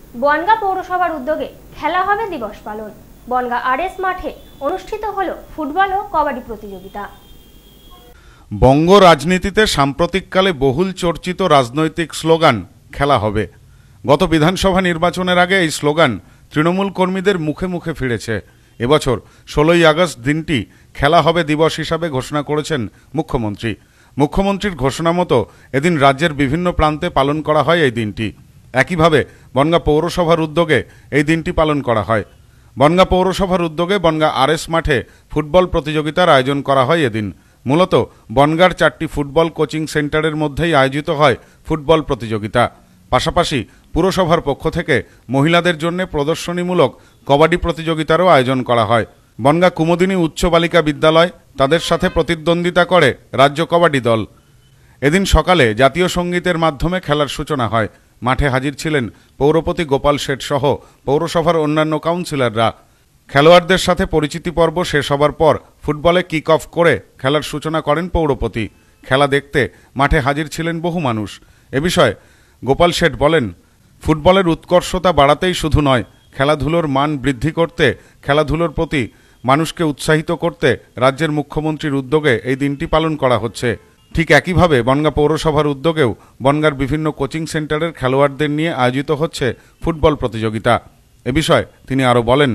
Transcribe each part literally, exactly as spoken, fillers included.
বনগাঁ পৌরসভার উদ্যোগে খেলা হবে দিবস পালন। বনগাঁ আরএস মাঠে অনুষ্ঠিত হলো ফুটবল ও কবাডি প্রতিযোগিতা। বঙ্গ রাজনীতিতে সাম্প্রতিককালে বহুল চর্চিত রাজনৈতিক স্লোগান খেলা হবে। গত বিধানসভা নির্বাচনের আগে এই স্লোগান তৃণমূল কর্মীদের মুখে মুখে ফিরেছে। এবছর ষোলোই আগস্ট দিনটি খেলা হবে দিবস হিসাবে ঘোষণা করেছেন মুখ্যমন্ত্রী। মুখ্যমন্ত্রীর ঘোষণা মতো এদিন রাজ্যের বিভিন্ন প্রান্তে পালন করা হয় এই দিনটি। একইভাবে বনগাঁ পৌরসভার উদ্যোগে এই দিনটি পালন করা হয়। বনগাঁ পৌরসভার উদ্যোগে বনগাঁ আরএস মাঠে ফুটবল প্রতিযোগিতার আয়োজন করা হয় এদিন। মূলত বনগাঁর চারটি ফুটবল কোচিং সেন্টারের মধ্যেই আয়োজিত হয় ফুটবল প্রতিযোগিতা। পাশাপাশি পুরসভার পক্ষ থেকে মহিলাদের জন্য প্রদর্শনীমূলক কবাডি প্রতিযোগিতারও আয়োজন করা হয়। বনগাঁ কুমুদিনী উচ্চ বালিকা বিদ্যালয় তাদের সাথে প্রতিদ্বন্দ্বিতা করে রাজ্য কবাডি দল। এদিন সকালে জাতীয় সঙ্গীতের মাধ্যমে খেলার সূচনা হয়। মাঠে হাজির ছিলেন পৌরপতি গোপাল শেঠ সহ পৌরসভার অন্যান্য কাউন্সিলররা। খেলোয়াড়দের সাথে পরিচিতি পর্ব শেষ হবার পর ফুটবলে কিক অফ করে খেলার সূচনা করেন পৌরপতি। খেলা দেখতে মাঠে হাজির ছিলেন বহু মানুষ। এ বিষয়ে গোপাল শেঠ বলেন, ফুটবলের উৎকর্ষতা বাড়াতেই শুধু নয়, খেলাধুলোর মান বৃদ্ধি করতে, খেলাধুলোর প্রতি মানুষকে উৎসাহিত করতে রাজ্যের মুখ্যমন্ত্রীর উদ্যোগে এই দিনটি পালন করা হচ্ছে। ঠিক একইভাবে বনগাঁ পৌরসভার উদ্যোগেও বনগাঁর বিভিন্ন কোচিং সেন্টারের খেলোয়াড়দের নিয়ে আয়োজিত হচ্ছে ফুটবল প্রতিযোগিতা। এ বিষয়ে তিনি আরও বলেন,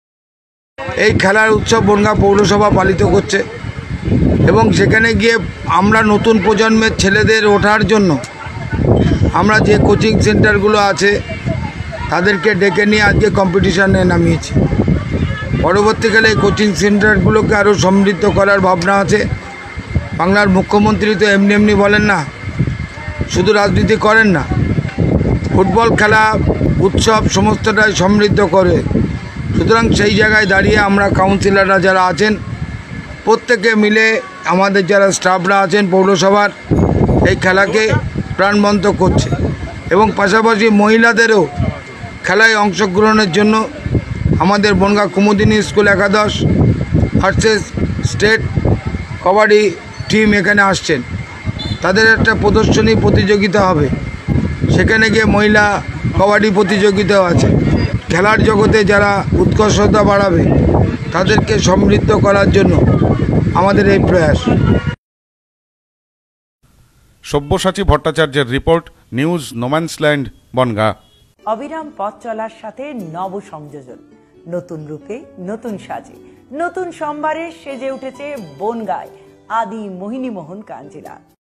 এই খেলার উৎসব বনগাঁ পৌরসভা পালিত করছে এবং সেখানে গিয়ে আমরা নতুন প্রজন্মের ছেলেদের ওঠার জন্য আমরা যে কোচিং সেন্টারগুলো আছে তাদেরকে ডেকে নিয়ে আজকে কম্পিটিশানে নামিয়েছি। পরবর্তীকালে এই কোচিং সেন্টারগুলোকে আরও সমৃদ্ধ করার ভাবনা আছে। বাংলার মুখ্যমন্ত্রী তো এমনি এমনি বলেন না, শুধু রাজনীতি করেন না, ফুটবল খেলা উৎসব সমস্তটাই সমৃদ্ধ করে। সুতরাং সেই জায়গায় দাঁড়িয়ে আমরা কাউন্সিলররা যারা আছেন প্রত্যেকে মিলে আমাদের যারা স্টাফরা আছেন পৌরসভার এই খেলাকে প্রাণবন্ত করছে এবং পাশাপাশি মহিলাদেরও খেলায় অংশগ্রহণের জন্য আমাদের বনগাঁ কুমুদিনী স্কুল একাদশ ভার্সেস স্টেট কবাডি টিম এখানে আসছেন। তাদের একটা প্রদর্শনী প্রতিযোগিতা হবে, সেখানে গিয়ে মহিলা কবাডি প্রতিযোগিতাও আছে। খেলার জগতে যারা উৎকর্ষতা বাড়াবে তাদেরকে সমৃদ্ধ করার জন্য আমাদের এই প্রয়াস। সব্যসাচী ভট্টাচার্যের রিপোর্ট, নিউজ নোম্যান্সল্যান্ড, বনগাঁ। অবিরাম পথ চলার সাথে নব সংযোজন, নতুন রূপে নতুন সাজে নতুন সম্ভারে সেজে উঠেছে বনগাঁয় আদি মোহিনীমোহন কাঞ্জিলা।